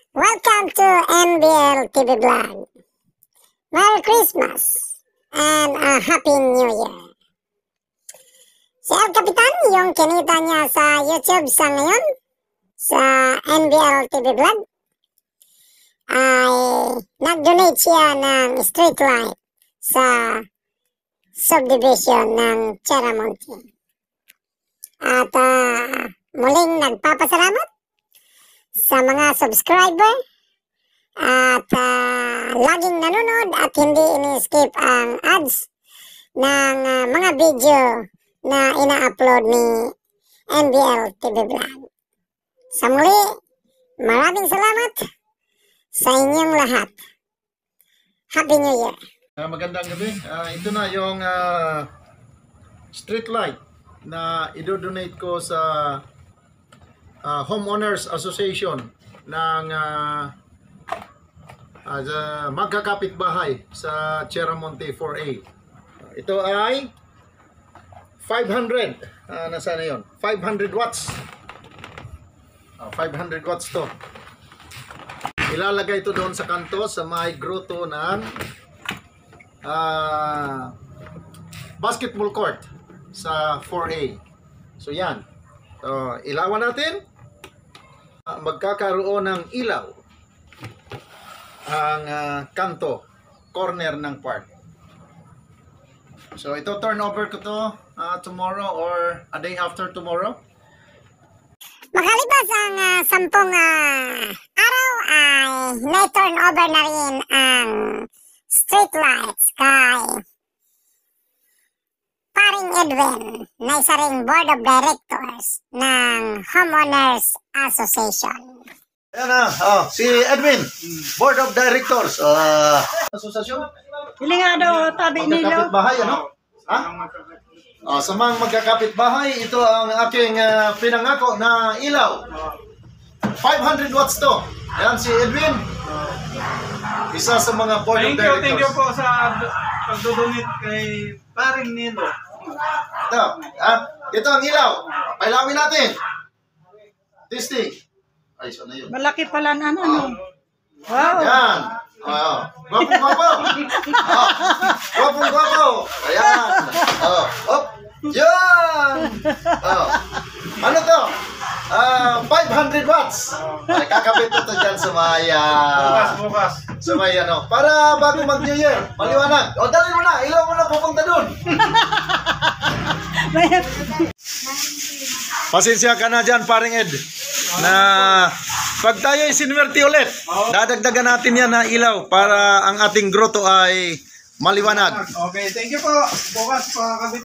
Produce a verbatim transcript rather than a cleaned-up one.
Welcome to N B L T V Vlog. Merry Christmas and a Happy New Year. Si El Capitan, yung kinita niya sa YouTube sa ngayon, sa N B L T V Vlog, ay nag-donate siya ng street light sa subdivision ng Cheramonte. At uh, muling nagpapasalamat sa mga subscriber at uh, laging nanonood at hindi ini-skip ang ads ng uh, mga video na ina-upload ni N B L T V Vlog. Sa muli, maraming salamat sa inyong lahat. Happy New Year! Uh, magandang gabi. Uh, ito na yung uh, street light na idodonate ko sa uh, Homeowners Association ng uh, uh, magkakapitbahay sa Cheramonte four A. Ito ay five hundred. Uh, nasaan na yun? five hundred watts. Uh, five hundred watts to. Ilalagay ito doon sa kanto sa may grotto ng uh, basketball court sa four A. So yan. So, ilawan natin. Uh, magkakaroon ng ilaw ang uh, kanto, corner ng park. So ito turn over ko to uh, tomorrow or a day after tomorrow. Makalipas ang uh, sampung uh, araw ay na-turn over na rin ang street lights kay paring Edwin na isa ring board of directors ng Homeowners Association. Ayan na, oh, si Edwin, board of directors. Uh, asosasyon? Hindi nga daw, tabi nila. Magkakapitbahay, ano? Ha? Oh, sa mga magkakapitbahay, ito ang aking uh, pinangako na ilaw. five hundred watts to. Ayan si Edwin. Isa sa mga board Thank of you, directors. thank you po sa pagdodonate kay paring Nilo. Ito, ah, ito ang ilaw. Pailawin natin. Testing. Ay, so na yun. Malaki pala na ano. ano. Wow. Ayan. Oh, gwapong gwapo. Oh, gwapong gwapo. Ayan. Oh, op. Yan. Oh. Ano to? Ah, five hundred watts. Ay, kakabit ito dyan sa may uh, Bukas, bukas. sa may ano. Para bago mag New Year, maliwanag. O, dali mo na. Ilaw mo na pupunta dun. Pasensya ka na dyan, paring Ed, na pag tayo isinwerte ulit, dadagdagan natin yan na ilaw para ang ating grotto ay maliwanag. Okay, thank you po. Bukas, pakakabit